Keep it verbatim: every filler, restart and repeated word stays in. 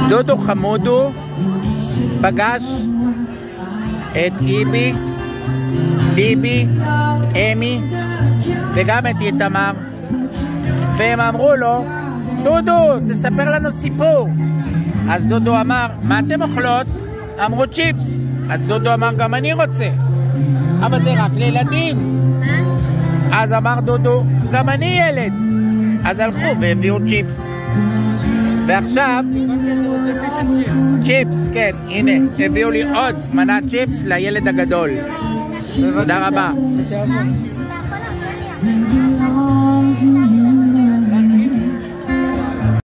דודו חמודו פגש את איבי, ליבי, אמי וגם את איתמר, והם אמרו לו, דודו, תספר לנו סיפור. אז דודו אמר, מה אתם אוכלות? אמרו צ'יפס. אז דודו אמר, גם אני רוצה, אבל זה רק לילדים. אז אמר דודו, גם אני ילד. אז הלכו והביאו צ'יפס. ועכשיו צ'יפס, כן, הנה, הביאו לי עוד מנת צ'יפס לילד הגדול. תודה רבה.